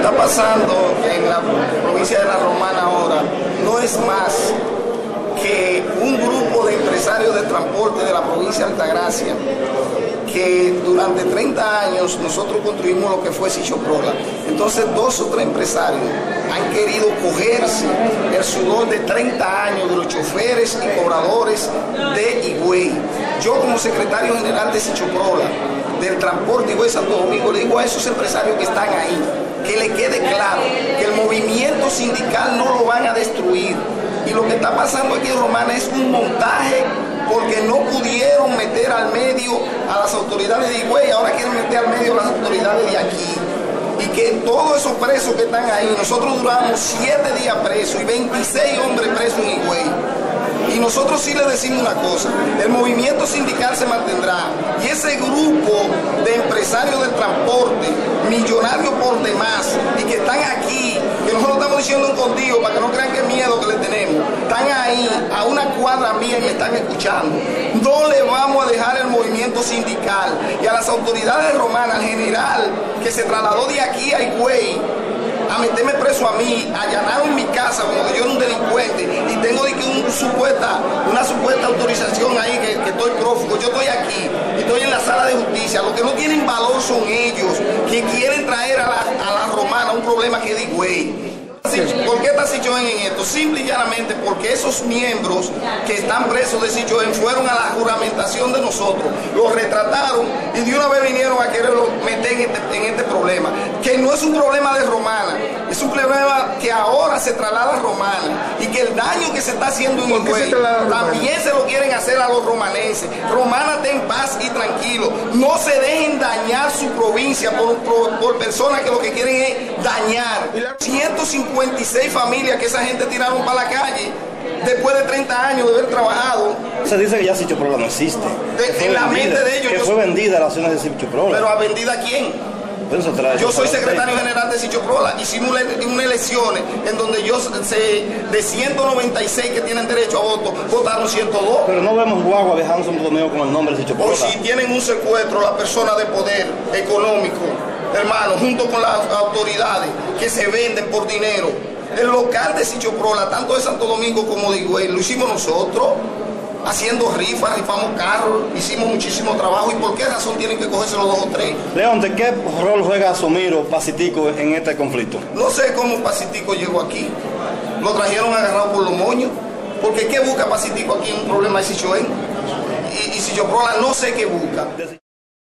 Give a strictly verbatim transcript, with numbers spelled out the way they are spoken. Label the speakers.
Speaker 1: está pasando en la provincia de La Romana ahora no es más que un grupo de empresarios de transporte de la provincia de Altagracia que durante treinta años nosotros construimos lo que fue Sichoprola. Entonces dos o tres empresarios han querido cogerse el sudor de treinta años de los choferes y cobradores de Higüey. Yo como secretario general de Sichoprola, del transporte Higüey Santo Domingo, le digo a esos empresarios que están ahí, que le quede claro que el movimiento sindical no lo van a destruir. Y lo que está pasando aquí en Romana es un montaje porque no pudieron meter al medio a las autoridades de Higüey, ahora quieren meter al medio a las autoridades de aquí. Y que todos esos presos que están ahí, nosotros duramos siete días presos y veintiséis hombres presos en Higüey. Y nosotros sí le decimos una cosa, el movimiento sindical se mantendrá y ese grupo de empresarios del transporte, millonarios por demás, y que están aquí, que nosotros estamos diciendo un contigo para que no crean que es miedo que le tenemos, están ahí a una cuadra mía y me están escuchando. No le vamos a dejar el movimiento sindical y a las autoridades romanas, al general que se trasladó de aquí a Higüey a meterme preso a mí, allanaron mi casa como que yo era un delincuente y tengo de que un supuesta, una supuesta autorización ahí que, que estoy prófugo. Yo estoy aquí y estoy en la sala de justicia. Los que no tienen valor son ellos que quieren traer a la, a la Romana un problema que es de Higüey. ¿Por qué está Sichoen en esto? Simple y llanamente porque esos miembros que están presos de Sichoen fueron a la juramentación de nosotros, los retrataron y de una vez vinieron a quererlo meter en este, en este problema, que no es un problema de Romana, es un problema que ahora se traslada a Romana y que el daño que se está haciendo en Higüey también se lo quieren hacer a los romanenses. Romana está en paz y tranquilo, no se dejen dañar su provincia por, por, por personas que lo que quieren es dañar. ciento cincuenta y seis familias que esa gente tiraron para la calle después de treinta años de haber trabajado.
Speaker 2: Se dice que ya Sichoprola no existe.
Speaker 1: De, en la mente de ellos.
Speaker 2: Que
Speaker 1: yo,
Speaker 2: fue vendida la acción de Sichoprola.
Speaker 1: ¿Pero a vendida a quién?
Speaker 2: Pues
Speaker 1: yo soy secretario general de Sichoprola. Hicimos unas elecciones en donde yo se, de ciento noventa y seis que tienen derecho a voto, votaron ciento dos.
Speaker 2: Pero no vemos guagua viajando en Santo Domingo con el nombre de Sichoprola.
Speaker 1: O si tienen un secuestro las personas de poder económico, hermano, junto con las autoridades que se venden por dinero. El local de Sichoprola, tanto de Santo Domingo como de Higüey, lo hicimos nosotros, haciendo rifas, rifamos carros, hicimos muchísimo trabajo. ¿Y por qué razón tienen que cogerse los dos o tres?
Speaker 2: León, ¿de qué rol juega Somiro Pacitico en este conflicto?
Speaker 1: No sé cómo Pacitico llegó aquí. Lo trajeron agarrado por los moños. Porque ¿qué busca Pacitico aquí en un problema de Sichoen? Y, y Sichoprola no sé qué busca.